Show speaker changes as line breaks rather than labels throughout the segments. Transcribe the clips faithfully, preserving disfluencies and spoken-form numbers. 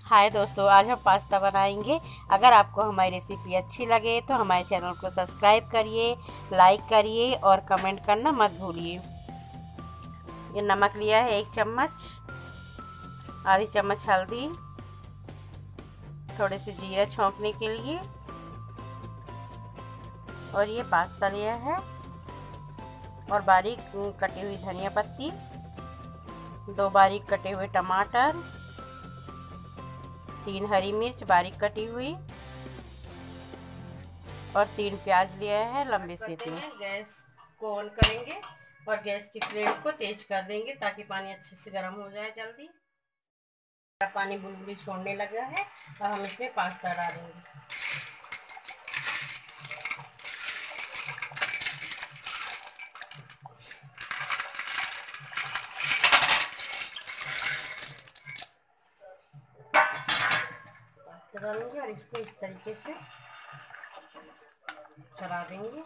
हाय दोस्तों, आज हम पास्ता बनाएंगे। अगर आपको हमारी रेसिपी अच्छी लगे तो हमारे चैनल को सब्सक्राइब करिए, लाइक करिए और कमेंट करना मत भूलिए। ये नमक लिया है एक चम्मच, आधी चम्मच हल्दी, थोड़े से जीरा छौंकने के लिए, और ये पास्ता लिया है और बारीक कटी हुई धनिया पत्ती, दो बारीक कटे हुए टमाटर, तीन हरी मिर्च बारीक कटी हुई और तीन प्याज लिया है लंबे से पे। गैस को ऑन करेंगे और गैस की फ्लेम को तेज कर देंगे ताकि पानी अच्छे से गर्म हो जाए जल्दी। पानी बुलबुली छोड़ने लगा है और हम इसमें पास्ता डालेंगे। पास्ता डालेंगे और इसको इस तरीके से चला देंगे।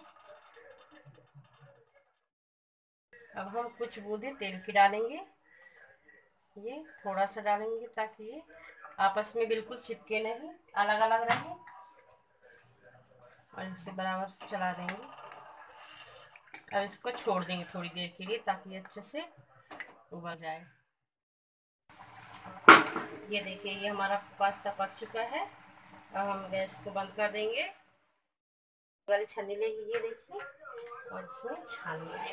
अब हम कुछ बूंदे तेल की डालेंगे, ये थोड़ा सा डालेंगे ताकि ये आपस में बिल्कुल चिपके नहीं, अलग अलग रहे, और इसे बराबर से चला देंगे। अब इसको छोड़ देंगे थोड़ी देर के लिए ताकि अच्छे से उबल जाए। ये देखिए, ये हमारा पास्ता पक चुका है। अब हम गैस को बंद कर देंगे। वाली छन्नी लेंगे, ये देखिए, और इसमें छान लेंगे।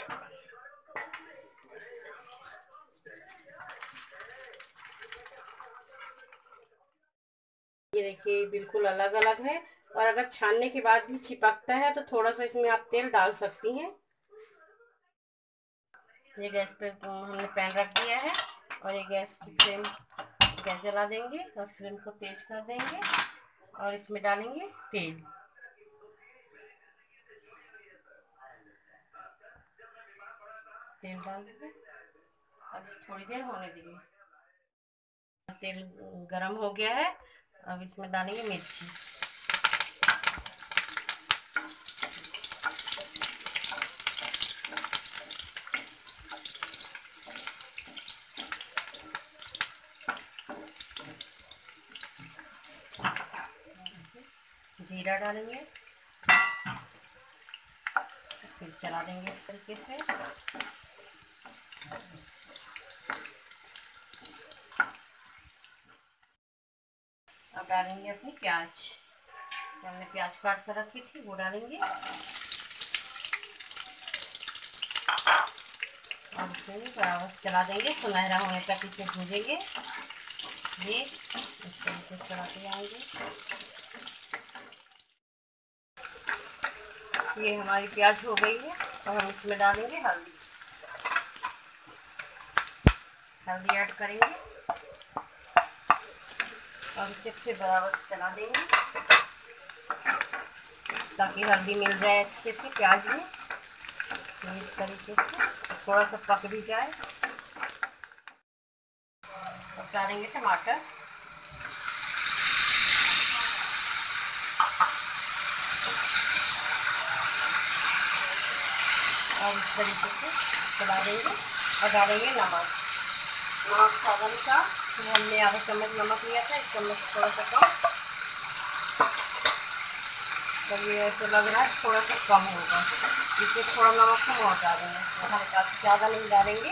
ये देखिए बिल्कुल अलग अलग है, और अगर छानने के बाद भी चिपकता है तो थोड़ा सा इसमें आप तेल डाल सकती हैं। ये गैस पे हमने पैन रख दिया है और ये गैस की फ्लेम गैस जला देंगे और फ्लेम को तेज कर देंगे और इसमें डालेंगे तेल। तेल डाल देंगे, अब थोड़ी देर होने देंगे। तेल गरम हो गया है, अब इसमें डालेंगे मिर्ची। जीरा डालेंगे, फिर चला देंगे इस तरीके से। अब डालेंगे अपनी प्याज, हमने प्याज काट कर रखी थी वो डालेंगे और इसे बराबर चला देंगे, सुनहरा होने तक इसे भूजेंगे। ये इस तरीके से चलाते जाएंगे। ये हमारी प्याज हो गई है और हम इसमें डालेंगे हल्दी। हल्दी ऐड करेंगे और इसे फिर बराबर चला देंगे ताकि हल्दी मिल जाए अच्छे से प्याज में। इस तरीके से थोड़ा सा पक भी जाए। अब डालेंगे टमाटर, और इस तरीके से चला देंगे और डालेंगे नमक। नमक स्वाद अनुसार, हमने आधा चम्मच नमक लिया था, इस चम्मच थोड़ा सा कम। जब ये ऐसे लग रहा है थोड़ा सा कम होगा, इससे थोड़ा नमक कम और डालेंगे, हल्का ज़्यादा नहीं डालेंगे।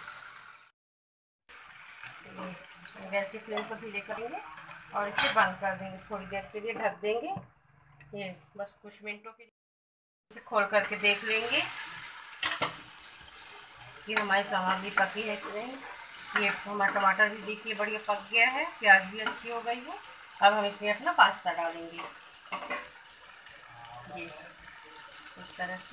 गैस की फ्लेम को धीरे करेंगे और इसे बंद कर देंगे, थोड़ी देर के लिए ढक देंगे। ये बस कुछ मिनटों के लिए इसे खोल करके देख लेंगे कि हमारी सामग्री पकी है कि नहीं। ये हमारा टमाटर भी देखिए बढ़िया पक गया है, प्याज भी अच्छी हो गई है। अब हम इसमें अपना पास्ता डालेंगे, ये इस तरह से।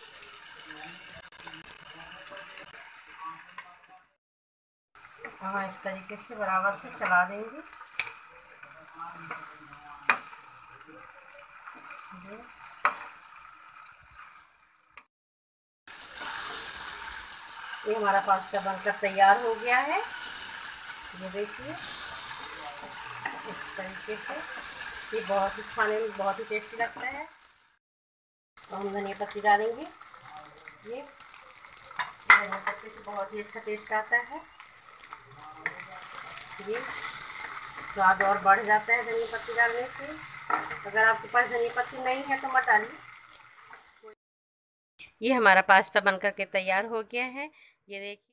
हाँ, इस तरीके से बराबर से चला देंगे। ये हमारा पास्ता बनकर तैयार हो गया है, ये देखिए इस तरीके से। ये बहुत ही खाने में बहुत ही टेस्टी लगता है। और हम धनिया पत्ती डालेंगे, ये धनिया पत्ती से बहुत ही अच्छा टेस्ट आता है। ये स्वाद और बढ़ जाता है धनिया पत्ती डालने से। अगर आपके पास धनिया पत्ती नहीं है तो मत डालिए। ये हमारा पास्ता बनकर के तैयार हो गया है। ये देखिए।